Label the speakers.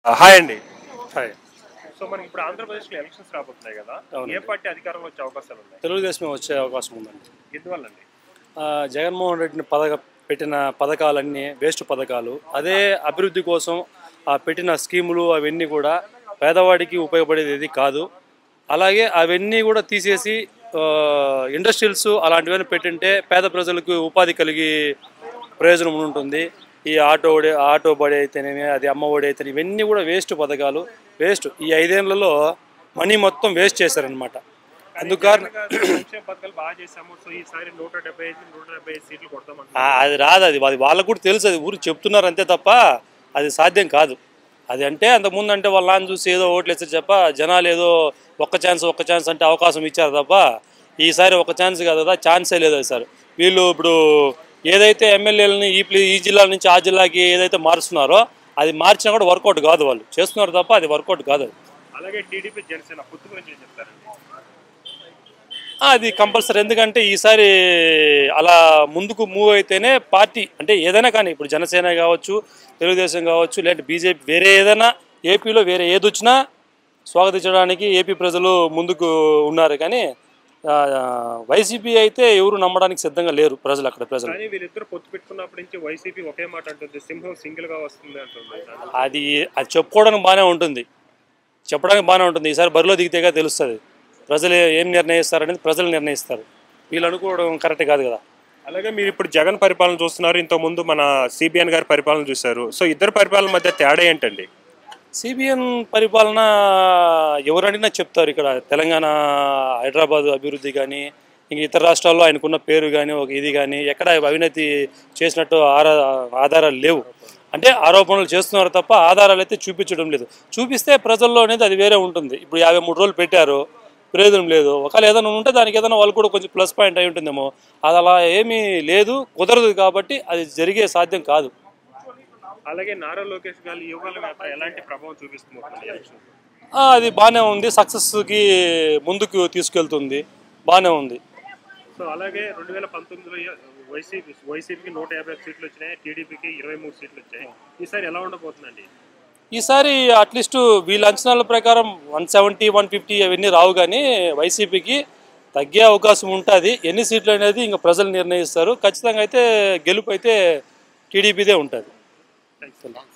Speaker 1: Hi అండి.
Speaker 2: Hi.
Speaker 1: So మనకి ఇప్పుడు ఆంధ్రప్రదేశ్లో ఎలక్షన్స్ రాబోతున్నాయి కదా, ఏ
Speaker 2: అవునండి.
Speaker 1: పార్టీ అధికారంలో వచ్చే అవకాశాలు ఉన్నాయి?
Speaker 2: తెలుగుదేశమే వచ్చే అవకాశం ఉందండి.
Speaker 1: ఎందువల్లండి?
Speaker 2: జగన్మోహన్ రెడ్డిని పెట్టిన పథకాలన్నీ వేస్ట్ పథకాలు. అదే అభివృద్ధి కోసం పెట్టిన స్కీములు అవన్నీ కూడా పేదవాడికి ఉపయోగపడేది ఏది కాదు. అలాగే అవన్నీ కూడా తీసేసి ఇండస్ట్రియల్స్ అలాంటివన్నీ పెట్టింటే పేద ప్రజలకు ఉపాధి కలిగి ప్రయోజనం ఉంటుంది. ఈ ఆటో బడి అయితేనేమి, అది అమ్మ ఒడి అయితేనే, ఇవన్నీ కూడా వేస్ట్ పథకాలు. వేస్ట్. ఈ 5 ఏళ్లలో మనీ మొత్తం వేస్ట్ చేశారనమాట. అందుకని
Speaker 1: సంక్షేమ పథకాలు బాగా చేశాము, సో ఈసారి 175 సీట్లు కొడతామంటారు.
Speaker 2: అది రాదు. అది వాళ్ళకు కూడా తెలుసు. అది ఊరు చెప్తున్నారు అంతే తప్ప అది సాధ్యం కాదు. అది అంటే అంతకుముందు అంటే వాళ్ళ నాన్న చూసి ఏదో ఓట్లు వేస్తారు తప్ప, జనాలు ఏదో ఒక్క ఛాన్స్ అంటే అవకాశం ఇచ్చారు తప్ప, ఈసారి ఒక ఛాన్స్ కాదు కదా, ఛాన్సే లేదు సార్. వీళ్ళు ఇప్పుడు ఏదైతే ఎమ్మెల్యేలని ఈ జిల్లా నుంచి ఆ జిల్లాకి ఏదైతే మారుస్తున్నారో అది మార్చినా కూడా వర్కౌట్ కాదు. వాళ్ళు చేస్తున్నారు తప్ప అది వర్కౌట్ కాదు.
Speaker 1: అలాగే టీడీపీ జనసేన పొత్తు గురించి ఏం చెప్తారండి?
Speaker 2: అది కంపల్సరీ. ఎందుకంటే ఈసారి అలా ముందుకు మూవ్ అయితేనే పార్టీ అంటే ఏదైనా కానీ, ఇప్పుడు జనసేన కావచ్చు, తెలుగుదేశం కావచ్చు, లేదంటే బీజేపీ, వేరే ఏదైనా ఏపీలో వేరే ఏది వచ్చినా స్వాగతించడానికి ఏపీ ప్రజలు ముందుకు ఉన్నారు. కానీ వైసీపీ అయితే ఎవరు నమ్మడానికి సిద్ధంగా లేరు ప్రజలు. అక్కడ ప్రజలు
Speaker 1: కానీ వీళ్ళిద్దరు పొత్తు పెట్టుకున్నప్పటి నుంచి వైసీపీ ఒకే మాట అంటుంది, సింహం సింగిల్ గా వస్తుంది అంటుంది.
Speaker 2: అది చెప్పుకోవడానికి బాగానే ఉంటుంది, చెప్పడానికి బాగానే ఉంటుంది. ఈసారి బరిలో దిగితేగా తెలుస్తుంది. ప్రజలు ఏం నిర్ణయిస్తారనేది ప్రజలు నిర్ణయిస్తారు. వీళ్ళు అనుకోవడం కరెక్ట్ కాదు కదా.
Speaker 1: అలాగే మీరు ఇప్పుడు జగన్ పరిపాలన చూస్తున్నారు, ఇంతకుముందు మన సిబిఎన్ గారి పరిపాలన చూశారు. సో ఇద్దరు పరిపాలన మధ్య తేడా ఏంటండి?
Speaker 2: సిబిఎన్ పరిపాలన ఎవరు అడిగినా చెప్తారు. ఇక్కడ తెలంగాణ, హైదరాబాదు అభివృద్ధి కానీ, ఇంక ఇతర రాష్ట్రాల్లో ఆయనకున్న పేరు కానీ, ఒక ఇది కానీ, ఎక్కడ అవినీతి చేసినట్టు ఆధారాలు లేవు. అంటే ఆరోపణలు చేస్తున్నారు తప్ప ఆధారాలు అయితే చూపించడం లేదు. చూపిస్తే ప్రజల్లో అనేది అది వేరే ఉంటుంది. ఇప్పుడు 53 రోజులు పెట్టారు, ప్రయోజనం లేదు. ఒకవేళ ఏదైనా ఉంటే దానికి ఏదైనా వాళ్ళు కూడా కొంచెం ప్లస్ పాయింట్ అయి ఉంటుందేమో. అది అలా ఏమీ లేదు, కుదరదు. కాబట్టి అది జరిగే సాధ్యం కాదు.
Speaker 1: అలాగే నారా లోకేష్ గారి యువకుల మీద ఎలాంటి ప్రభావం చూపిస్తుంది ఎలక్షన్?
Speaker 2: అది బాగానే ఉంది. సక్సెస్కి ముందుకు తీసుకెళ్తుంది. బాగానే ఉంది.
Speaker 1: సో అలాగే 2019లో వైసీపీకి 150 సీట్లు వచ్చినాయి, టీడీపీకి 23 సీట్లు వచ్చాయి. ఈసారి ఎలా ఉండబోతుందండి?
Speaker 2: ఈసారి అట్లీస్ట్ వీళ్ళ అంచనాల ప్రకారం 170, 150 అవన్నీ రావు. కానీ వైసీపీకి తగ్గే అవకాశం ఉంటుంది. ఎన్ని సీట్లు అనేది ఇంకా ప్రజలు నిర్ణయిస్తారు. ఖచ్చితంగా అయితే గెలుపు అయితే టీడీపీదే ఉంటుంది.